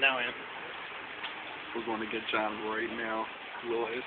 stallion. We're going to get John right now. Will Esco.